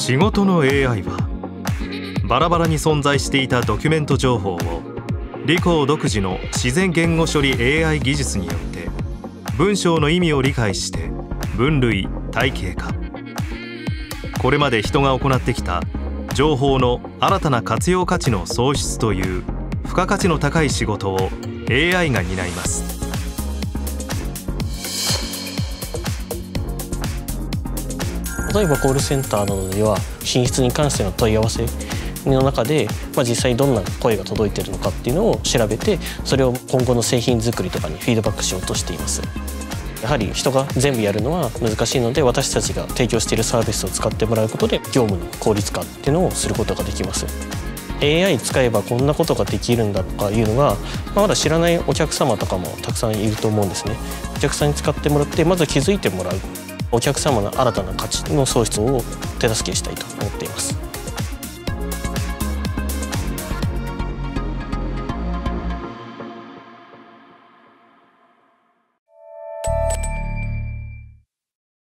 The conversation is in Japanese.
仕事の AI はバラバラに存在していたドキュメント情報をリコー独自の自然言語処理 AI 技術によって文章の意味を理解して分類・体系化。これまで人が行ってきた情報の新たな活用価値の創出という付加価値の高い仕事を AI が担います。 例えばコールセンターなどでは品質に関しての問い合わせの中で、実際どんな声が届いているのかっていうのを調べて、それを今後の製品作りとかにフィードバックしようとしています。やはり人が全部やるのは難しいので、私たちが提供しているサービスを使ってもらうことで業務の効率化っていうのをすることができます。 AI 使えばこんなことができるんだとかいうのが、まだ知らないお客様とかもたくさんいると思うんですね。お客さんに使ってもらって、まず気づいてもらう、お客様の新たな価値の創出を手助けしたいと思っています。